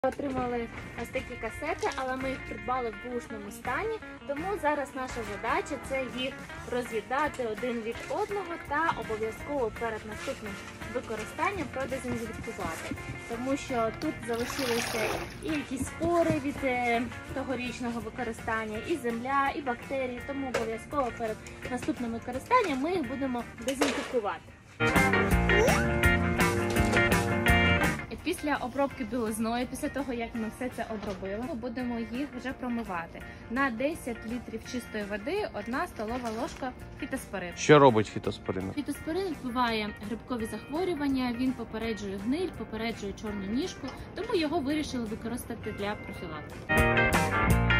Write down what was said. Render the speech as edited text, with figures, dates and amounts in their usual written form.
Отримали ось такі касети, але ми їх придбали в бушному стані, тому зараз наша задача – це їх роз'єднати один від одного та обов'язково перед наступним використанням продезінфікувати. Тому що тут залишилися і якісь спори від тогорічного використання, і земля, і бактерії, тому обов'язково перед наступним використанням ми їх будемо дезінфікувати. Після обробки білизною, після того, як ми все це обробили, ми будемо їх вже промивати. На 10 літрів чистої води 1 столова ложка фітоспорину. Що робить фітоспорин? Фітоспорин вбиває грибкові захворювання, він попереджує гниль, попереджує чорну ніжку, тому його вирішили використати для профілактики.